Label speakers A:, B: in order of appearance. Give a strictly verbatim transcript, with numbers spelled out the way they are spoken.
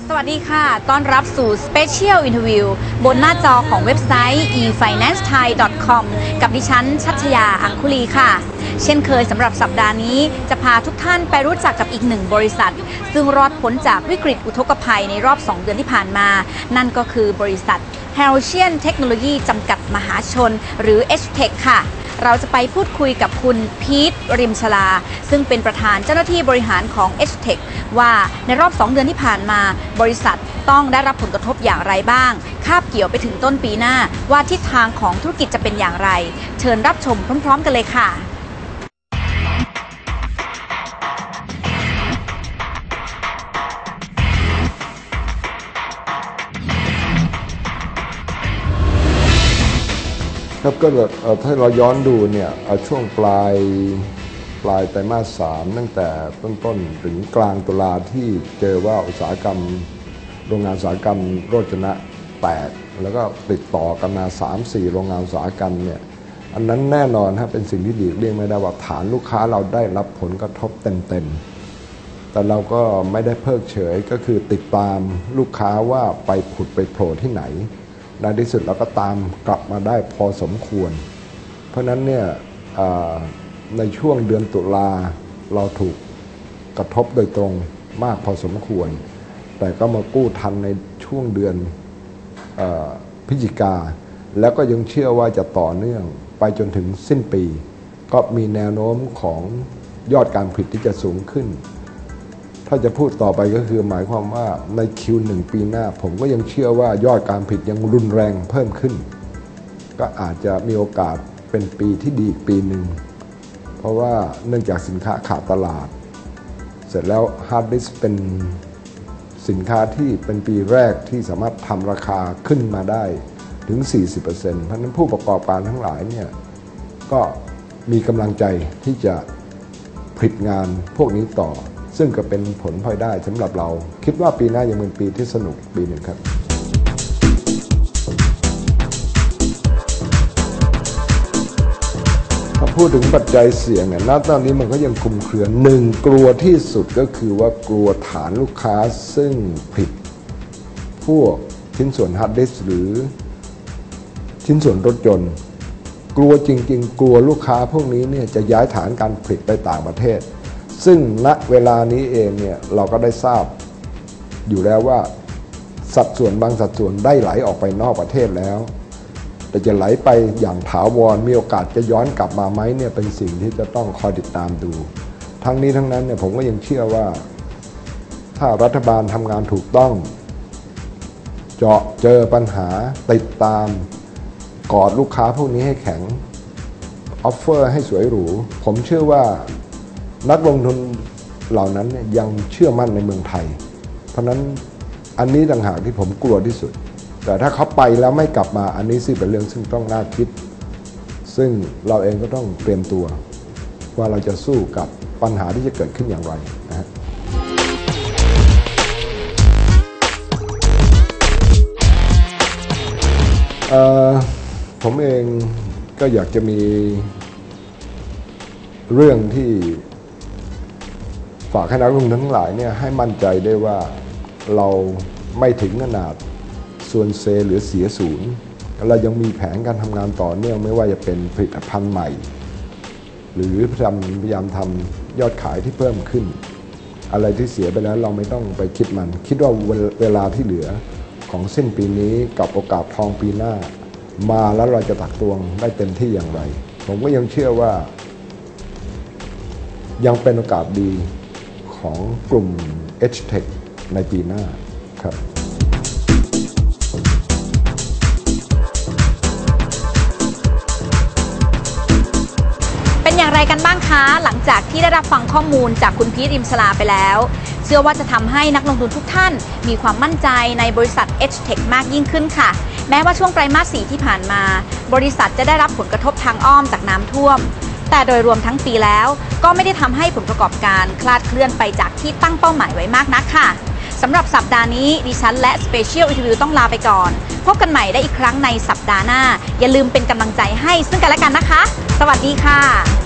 A: สวัสดีค่ะต้อนรับสู่ Special Interview บนหน้าจอของเว็บไซต์ อี ไฟแนนซ์ ไทย ดอท คอม กับดิฉันชัชยา อังคุลีค่ะเช่นเคยสำหรับสัปดาห์นี้จะพาทุกท่านไปรู้จักกับอีกหนึ่งบริษัทซึ่งรอดพ้นจากวิกฤตอุทกภัยในรอบสองเดือนที่ผ่านมานั่นก็คือบริษัท Halcyon Technology จำกัดมหาชนหรือ เอช เทค ค่ะเราจะไปพูดคุยกับคุณพีท ริมชลาซึ่งเป็นประธานเจ้าหน้าที่บริหารของ เอช เทค ว่าในรอบสองเดือนที่ผ่านมาบริษัทต้องได้รับผลกระทบอย่างไรบ้างคาบเกี่ยวไปถึงต้นปีหน้าว่าทิศทางของธุรกิจจะเป็นอย่างไรเชิญรับชมพร้อมๆกันเลยค่ะ
B: ครับก็ถ้าเราย้อนดูเนี่ยช่วงปลายปลายไตรมาสสามตั้งแต่ต้นๆถึงกลางตุลาที่เจอว่าอุตสาหกรรมโรงงานอุตสาหกรรมโรจนะแตกแล้วก็ติดต่อกันมา สามสี่ โรงงานอุตสาหกรรมเนี่ยอันนั้นแน่นอนเป็นสิ่งที่หลีกเลี่ยงไม่ได้ว่าฐานลูกค้าเราได้รับผลกระทบเต็มๆแต่เราก็ไม่ได้เพิกเฉยก็คือติดตามลูกค้าว่าไปผุดไปโผล่ที่ไหนในที่สุดเราก็ตามกลับมาได้พอสมควรเพราะนั้นเนี่ยในช่วงเดือนตุลาเราถูกกระทบโดยตรงมากพอสมควรแต่ก็มากู้ทันในช่วงเดือนพฤศจิกาแล้วก็ยังเชื่อว่าจะต่อเนื่องไปจนถึงสิ้นปีก็มีแนวโน้มของยอดการผลิตที่จะสูงขึ้นถ้าจะพูดต่อไปก็คือหมายความว่าใน คิว หนึ่ง ปีหน้าผมก็ยังเชื่อว่ายอดการผลิตยังรุนแรงเพิ่มขึ้นก็อาจจะมีโอกาสเป็นปีที่ดีอีกปีหนึ่งเพราะว่าเนื่องจากสินค้าขาดตลาดเสร็จแล้วฮาร์ดดิสก์เป็นสินค้าที่เป็นปีแรกที่สามารถทำราคาขึ้นมาได้ถึง สี่สิบเปอร์เซ็นต์ เพราะฉะนั้นผู้ประกอบการทั้งหลายเนี่ยก็มีกำลังใจที่จะผลิตงานพวกนี้ต่อซึ่งก็เป็นผลพลอยได้สำหรับเราคิดว่าปีหน้ายังเป็นปีที่สนุกปีหนึ่งครับถ้าพูดถึงปัจจัยเสี่ยงเนี่ยณตอนนี้มันก็ยังคลุมเครือหนึ่งกลัวที่สุดก็คือว่ากลัวฐานลูกค้าซึ่งผลิตพวกชิ้นส่วนฮาร์ดดิสก์หรือชิ้นส่วนรถยนต์กลัวจริงๆกลัวลูกค้าพวกนี้เนี่ยจะย้ายฐานการผลิตไปต่างประเทศซึ่งณเวลานี้เองเนี่ยเราก็ได้ทราบอยู่แล้วว่าสัดส่วนบางสัดส่วนได้ไหลออกไปนอกประเทศแล้วแต่จะไหลไปอย่างถาวรมีโอกาสจะย้อนกลับมาไหมเนี่ยเป็นสิ่งที่จะต้องคอยติดตามดูทั้งนี้ทั้งนั้นเนี่ยผมก็ยังเชื่อว่าถ้ารัฐบาลทำงานถูกต้องเจาะเจอปัญหาติดตามกอดลูกค้าพวกนี้ให้แข็งออฟเฟอร์ให้สวยหรูผมเชื่อว่านักลงทุนเหล่านั้นเนี่ยยังเชื่อมั่นในเมืองไทยเพราะนั้นอันนี้ต่างหากที่ผมกลัวที่สุดแต่ถ้าเขาไปแล้วไม่กลับมาอันนี้ซึ่งเป็นเรื่องซึ่งต้องน่าคิดซึ่งเราเองก็ต้องเตรียมตัวว่าเราจะสู้กับปัญหาที่จะเกิดขึ้นอย่างไรนะฮะผมเองก็อยากจะมีเรื่องที่ฝากให้นักลงทุนทั้งหลายเนี่ยให้มั่นใจได้ว่าเราไม่ถึงขนาดส่วนเซหรือเสียศูนย์เรายังมีแผนการทำงานต่อเนื่องไม่ว่าจะเป็นผลิตภัณฑ์ใหม่หรือพยายามทำยอดขายที่เพิ่มขึ้นอะไรที่เสียไปแล้วเราไม่ต้องไปคิดมันคิดว่าเวลาที่เหลือของสิ้นปีนี้กับโอกาสทองปีหน้ามาแล้วเราจะตักตวงได้เต็มที่อย่างไรผมก็ยังเชื่อว่ายังเป็นโอกาสดีของกลุ่ม เอช เทค ในปีหน้าครับ
A: เป็นอย่างไรกันบ้างคะหลังจากที่ได้รับฟังข้อมูลจากคุณพีท ริมชลาไปแล้วเชื่อว่าจะทำให้นักลงทุนทุกท่านมีความมั่นใจในบริษัท เอช เทค มากยิ่งขึ้นค่ะแม้ว่าช่วงไตรมาสสี่ที่ผ่านมาบริษัทจะได้รับผลกระทบทางอ้อมจากน้ำท่วมแต่โดยรวมทั้งปีแล้วก็ไม่ได้ทำให้ผลประกอบการคลาดเคลื่อนไปจากที่ตั้งเป้าหมายไว้มากนักค่ะสำหรับสัปดาห์นี้ดิฉันและ Special Interview ต้องลาไปก่อนพบกันใหม่ได้อีกครั้งในสัปดาห์หน้าอย่าลืมเป็นกำลังใจให้ซึ่งกันและกันนะคะสวัสดีค่ะ